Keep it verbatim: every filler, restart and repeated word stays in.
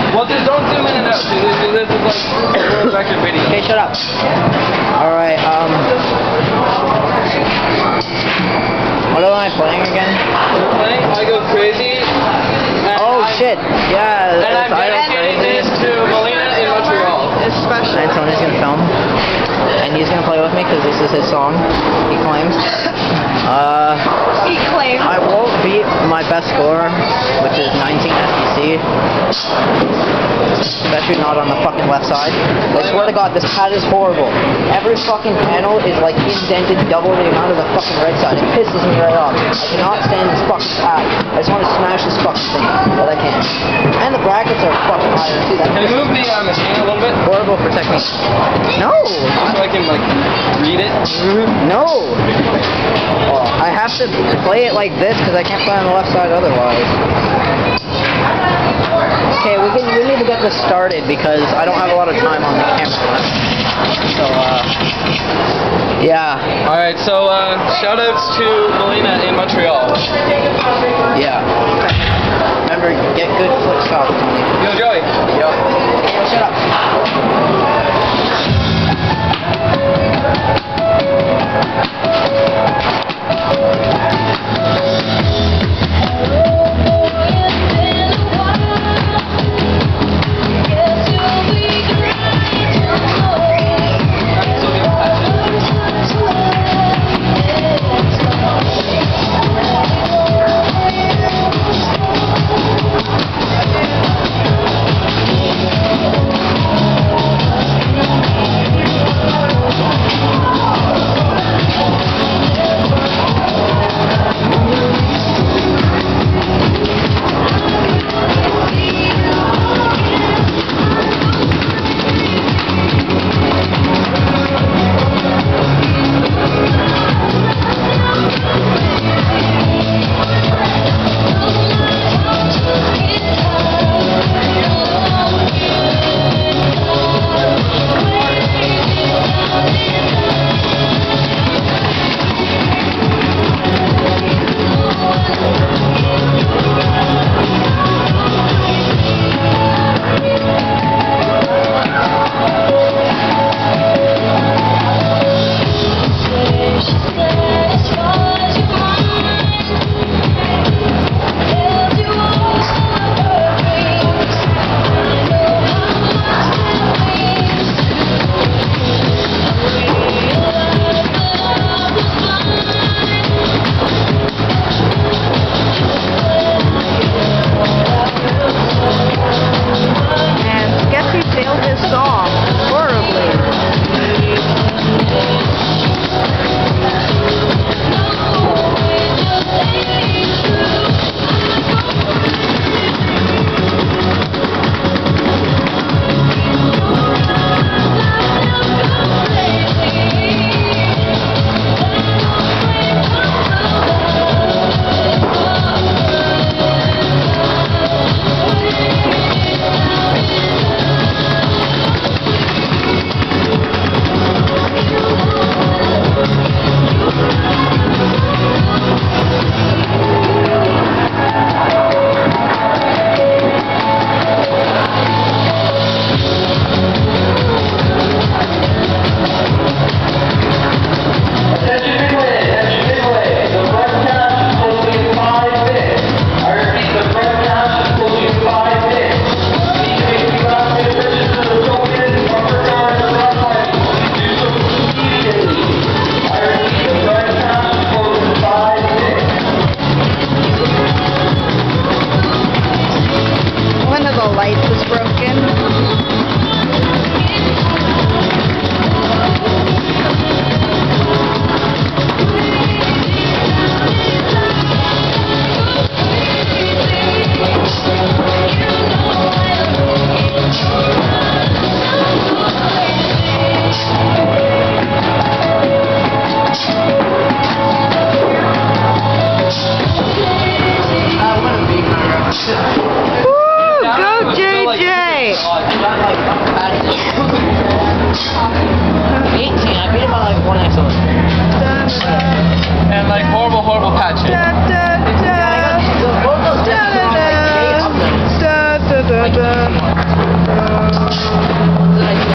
Well, just don't zoom in and out. This is like a world record video. Okay, shut up. Alright, um... what am I playing again? We're playing I Go Crazy. Oh, I'm, shit. Yeah, and I'm dedicating this to Melina in Montreal. Especially. And Tony's gonna film. And he's gonna play with me because this is his song, he claims. Uh, He claims. I won't beat my best score, which is nineteen S E C. Especially not on the fucking left side. I swear to God, this pad is horrible. Every fucking panel is like indented double the amount of the fucking right side. It pisses me right off. I cannot stand this fucking pad. I just want to smash this fucking thing, but I can't. And the brackets are fucking higher too. That Can you move the uh, machine a little bit? horrible for technique. No! So I can like read it? No! Oh, I have to play it like this because I can't play on the left side otherwise. Okay, we can we need to get this started because I don't have a lot of time on the camera. So uh yeah. Alright, so uh shout outs to Melina in Montreal. Yeah. Remember, get good foot shots, Tony. Yo, Joey. Yo. Shut up. Like uh,